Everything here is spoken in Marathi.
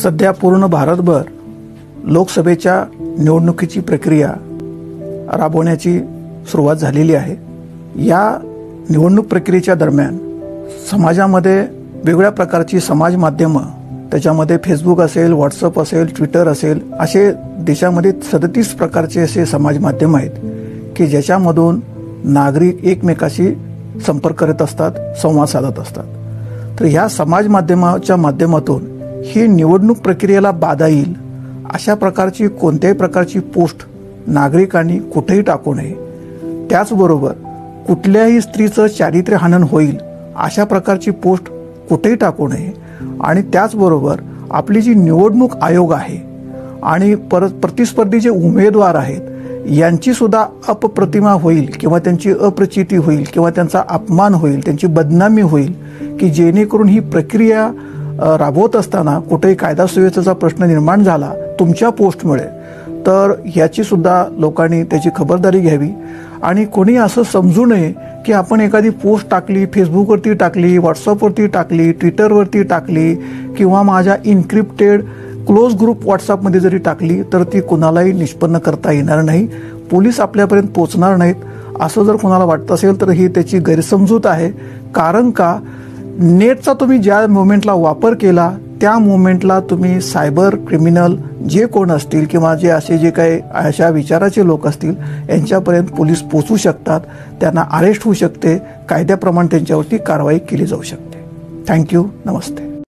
सध्या पूर्ण भारतभर लोकसभेच्या निवडणुकीची प्रक्रिया राबवण्याची सुरुवात झालेली आहे। या निवडणूक प्रक्रियेच्या दरम्यान समाजामध्ये वेगवेगळ्या प्रकारची समाज माध्यमं, त्याच्यामध्ये फेसबुक असेल, व्हॉट्सअप असेल, ट्विटर असेल, असे देशामध्ये 37 प्रकारचे असे समाज माध्यम आहेत की ज्याच्यामधून नागरिक एकमेकाशी संपर्क करत असतात, संवाद साधत असतात। तर ह्या समाज माध्यमाच्या माध्यमातून ही निवडणूक प्रक्रियेला बाधा येईल अशा प्रकारची कोणत्याही प्रकारची पोस्ट नागरिकांनी कुठेही टाकू नये। त्याचबरोबर कुठल्याही स्त्रीचं चारित्र्यहनन होईल अशा प्रकारची पोस्ट कुठेही टाकू नये। आणि त्याचबरोबर आपली जी निवडणूक आयोग आहे आणि प्रतिस्पर्धी जे उमेदवार आहेत यांची सुद्धा अपप्रतिमा होईल किंवा त्यांची अप्रचिती होईल किंवा त्यांचा अपमान होईल, त्यांची बदनामी होईल की जेणेकरून ही प्रक्रिया राबवत असताना कुठेही कायदा सुव्यवस्थेचा प्रश्न निर्माण झाला तुमच्या पोस्टमुळे, तर याची सुद्धा लोकांनी त्याची खबरदारी घ्यावी। आणि कोणी असं समजू नये की आपण एखादी पोस्ट टाकली, फेसबुकवरती टाकली, व्हॉट्सअपवरती टाकली, ट्विटरवरती टाकली किंवा माझ्या इन्क्रिप्टेड क्लोज ग्रुप व्हॉट्सअपमध्ये जरी टाकली तर ती कुणालाही निष्पन्न करता येणार नाही, पोलीस आपल्यापर्यंत पोहोचणार नाहीत असं जर कोणाला वाटत असेल तर ही त्याची गैरसमजूत आहे। कारण का नेटचा तुम्ही ज्या मोमेंटला वापर केला त्या मोमेंटला तुम्ही सायबर क्रिमिनल जे कोण असतील किंवा जे असे जे काही अशा विचाराचे लोक असतील यांच्यापर्यंत पोलीस पोहोचू शकतात, त्यांना अरेस्ट होऊ शकते, कायद्याप्रमाणे त्यांच्यावरती कारवाई केली जाऊ शकते। थँक्यू, नमस्ते।